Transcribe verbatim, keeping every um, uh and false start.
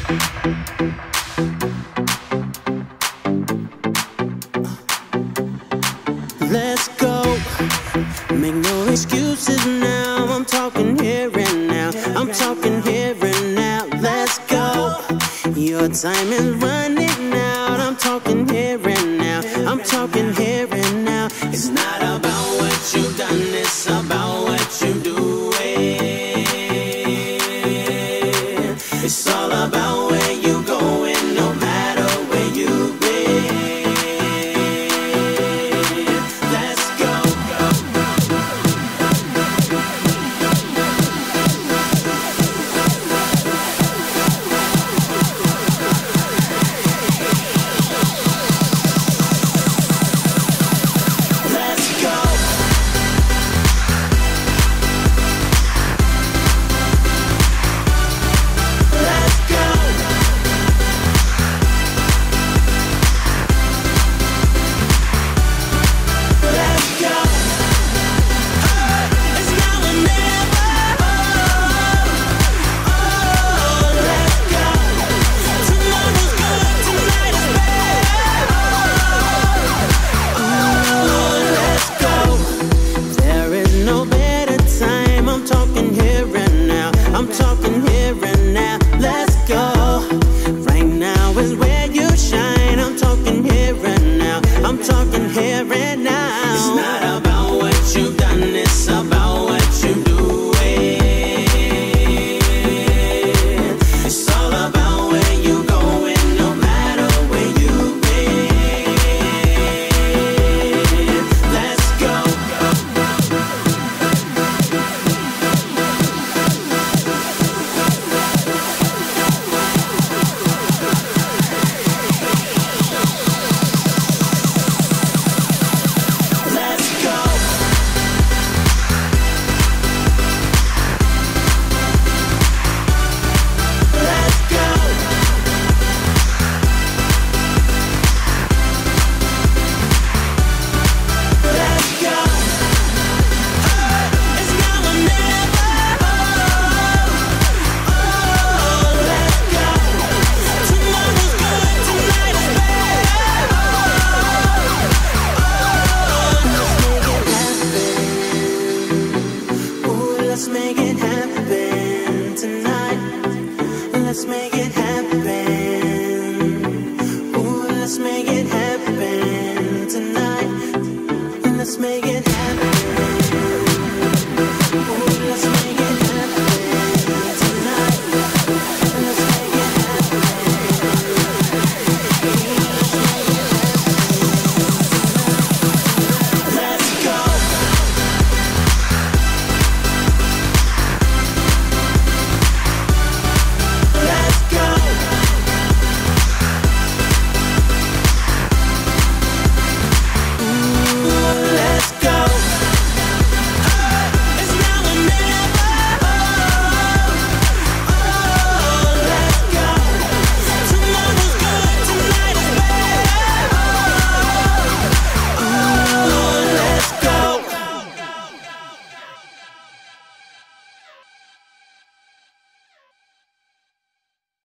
Let's go. Make no excuses now. I'm talking here and now. I'm talking here and now. Let's go. Your time is running out. I'm talking here and now. I'm talking here and now. It's not about what you've done, it's about what you do. It's all about where you going, no matter where you've been. Let's go. Let's go. I'm talking here and now.